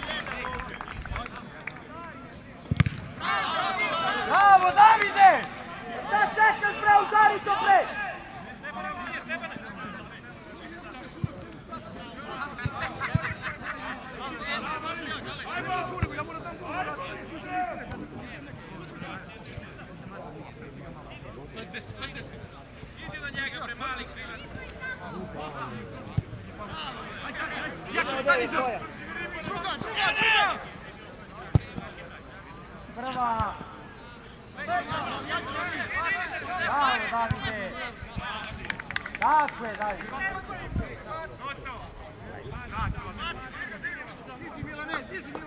Bravo, Davide! Sad čekaš, bre, udari to, bre! Ostani se! Druga! Prva! Bravo, Davide! Tako je, Davide! Diži Milane, diži Milane!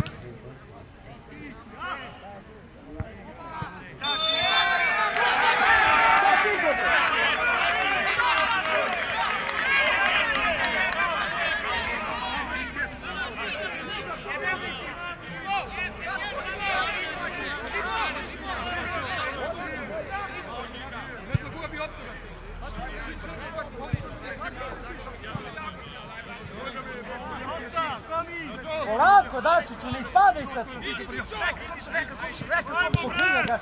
Polako, Dašiću, ne ispadaj sad! Pokriva ga!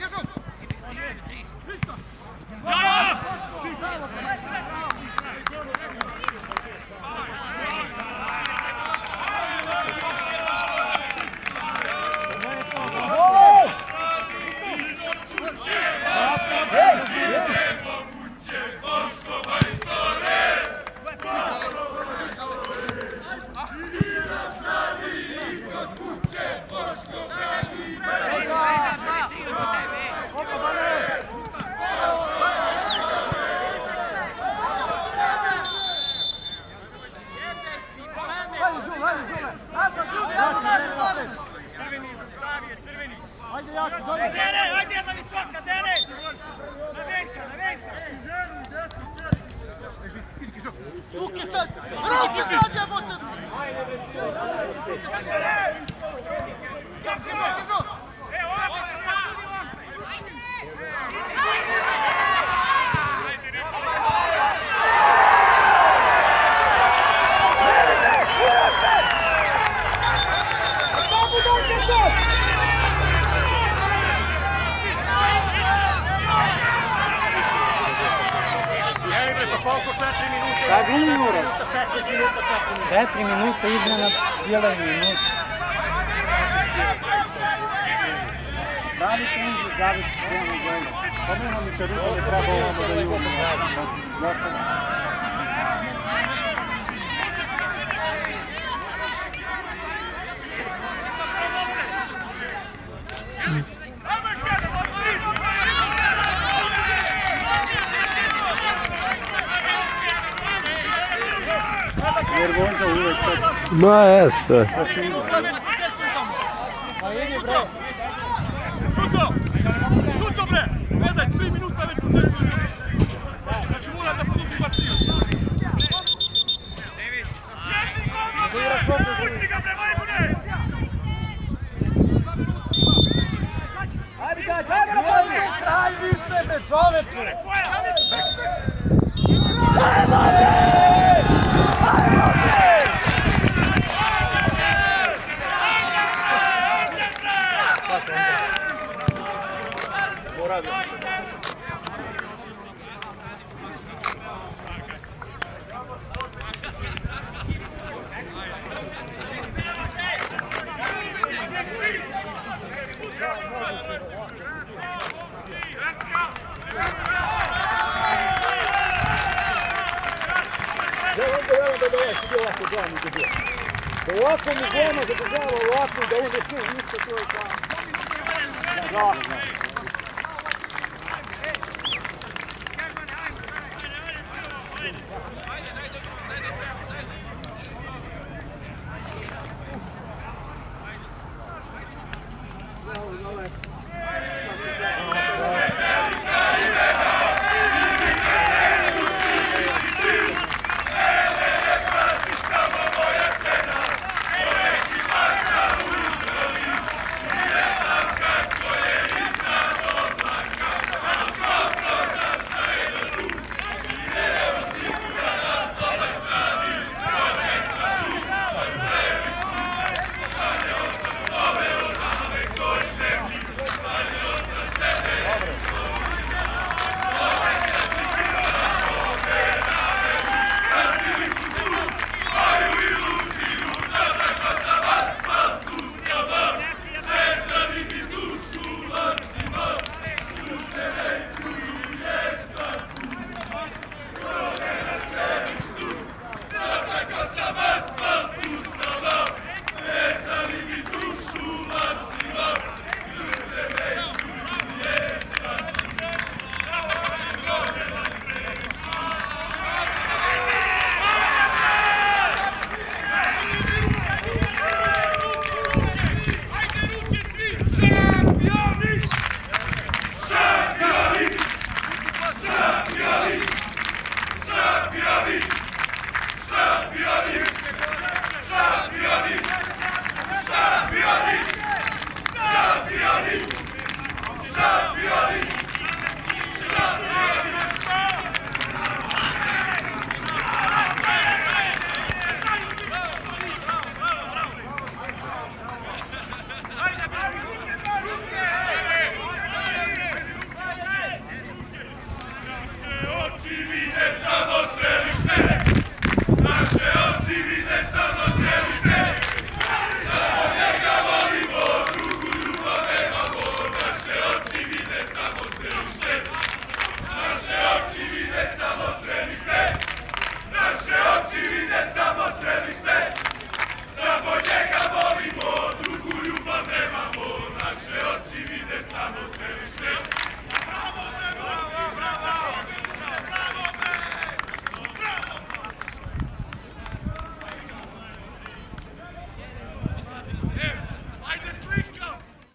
Ajde, jedna visoka, Dene! Na venka! Ruke sad, jebote! Evo, ovako! Šta glumi Uroš? 4 minuta izmjena, bila je minut. David Inđi, David Hrvani Gojno. Pomimo mi te ruke da treba ovamo da jugo. Nervoza uvek tad. Ma jeste. Kad se igra. Pa idi bre! Šuto bre! Gledaj, 3 minuta već potresuju. Znači mora da produži partiju. Da igraš ovdje. Pusti ga bre, Majmune! Ajde sad, ajde! Kraj više me čoveče! Ovako mu goma zadržava ovako da on ne smije isto to je kao.